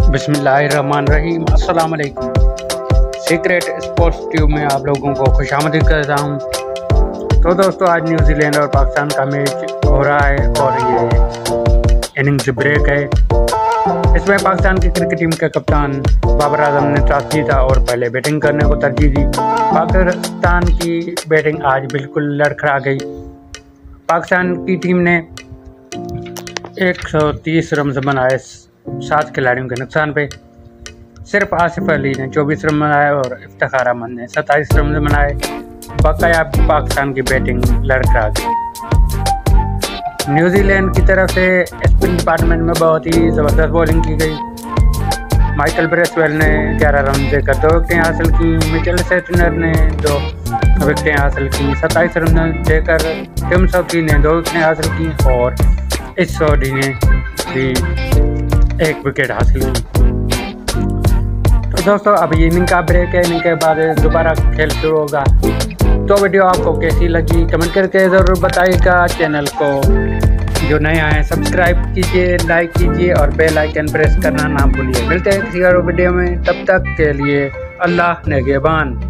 बिस्मिल्लाहिर्रहमानिर्रहीम। अस्सलाम वालेकुम। सीक्रेट स्पोर्ट्स ट्यूब में आप लोगों को खुशामदीद करता हूँ। तो दोस्तों, आज न्यूजीलैंड और पाकिस्तान का मैच हो रहा है और ये इनिंग्स ब्रेक है। इसमें पाकिस्तान की क्रिकेट टीम के कप्तान बाबर आजम ने टॉस जीता और पहले बैटिंग करने को तरजीह दी। पाकिस्तान की बैटिंग आज बिल्कुल लड़खड़ा गई। पाकिस्तान की टीम ने 130 रन बनाए 7 खिलाड़ियों के नुकसान पे। सिर्फ आसिफ अली ने 24 रन बनाए और इफ्तिखार अहमद ने 27 रन बनाए। बकाया पाकिस्तान की बैटिंग लड़खड़ा गई। न्यूजीलैंड की तरफ से स्पिन डिपार्टमेंट में बहुत ही ज़बरदस्त बॉलिंग की गई। माइकल ब्रेसवेल ने 11 रन देकर 2 विकेटें हासिल की। मिचेल सेटनर ने 2 विकेटें हासिल की। 27 रन देकर टिम सौदी ने 2 विकेटें हासिल की और इस सौदी ने भी 1 विकेट हासिल की। तो दोस्तों, अब इनिंग का ब्रेक है। इनिंग के बाद दोबारा खेल शुरू होगा। तो वीडियो आपको कैसी लगी कमेंट करके ज़रूर बताइएगा। चैनल को जो नए आए हैं सब्सक्राइब कीजिए, लाइक कीजिए और बेल आइकन प्रेस करना ना भूलिए। मिलते हैं किसी और वीडियो में, तब तक के लिए अल्लाह नेगेबान।